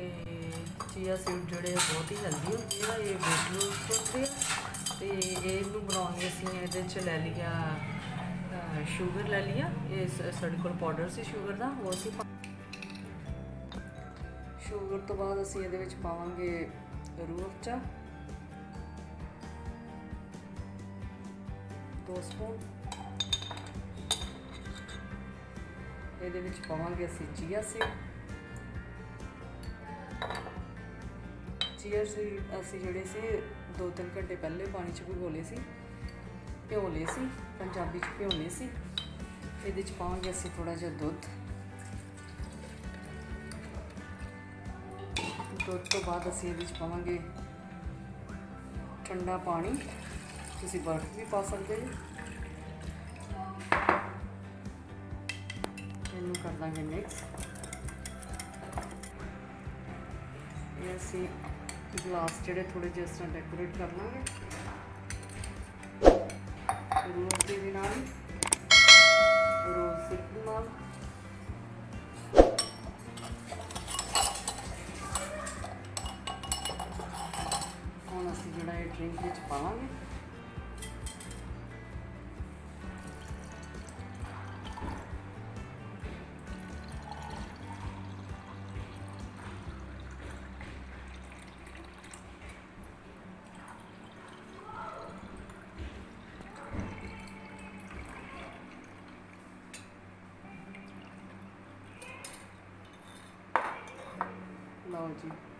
ਤੇ chia seed ਜਿਹੜੇ ਬਹੁਤ ਹੀ ਹੈਲਦੀ ਹੁੰਦੀ ਆ, ਇਹ ਵੇਟ ਲੂਸ ਹੁੰਦੇ ਆ। ਤੇ ਇਹਨੂੰ ਬਣਾਉਣ ਲਈ ਅਸੀਂ ਇਹਦੇ 'ਚ ਲੈ ਲਿਆ ਸ਼ੂਗਰ ਲੈ ਲਿਆ। ਇਹ ਸਾਡੇ ਕੋਲ ਪਾਊਡਰ ਸੀ ਸ਼ੂਗਰ ਦਾ, ਉਹ ਅਸੀਂ ਸ਼ੂਗਰ ਤੋਂ ਬਾਅਦ ਅਸੀਂ ਇਹਦੇ ਵਿੱਚ ਪਾਵਾਂਗੇ रूह अफ़ज़ा 2 स्पून। ਇਹਦੇ ਵਿੱਚ ਪਾਵਾਂਗੇ ਅਸੀਂ ਚੀਆ ਸੀਡ ਅਸੀਂ ਜਿਹੜੇ ਸੀ 2-3 ਘੰਟੇ ਪਹਿਲੇ ਪਾਣੀ 'ਚ ਭਿਗੋ ਲਏ ਸੀ, ਪੰਜਾਬੀ 'ਚ ਭਿਓਲੇ ਸੀ। ਇਹਦੇ 'ਚ ਪਾਵਾਂਗੇ ਅਸੀਂ ਥੋੜਾ ਜਿਹਾ ਦੁੱਧ ਤੋਂ ਬਾਅਦ ਅਸੀਂ ਇਹਦੇ 'ਚ ਪਾਵਾਂਗੇ ਠੰਡਾ ਪਾਣੀ, ਤੁਸੀਂ ਬਰਫ਼ ਵੀ ਪਾ ਸਕਦੇ ਜੀ। ਇਹਨੂੰ ਕਰ ਦਾਂਗੇ ਮਿਕਸ। ਇਹ ਅਸੀਂ ਗਲਾਸ ਜਿਹੜੇ ਥੋੜੇ ਜਿਹੇ ਇਸ ਤਰ੍ਹਾਂ ਡੈਕੋਰੇਟ ਕਰ ਲਾਂਗੇ ਰੋਜ਼ ਦੇ ਨਾਲ, ਰੋਜ਼ ਸਿਰਪ ਨਾਲ। ਹੁਣ ਅਸੀਂ ਜਿਹੜਾ ਇਹ ਡਰਿੰਕ ਵਿੱਚ ਪਾਵਾਂਗੇ। लो जी।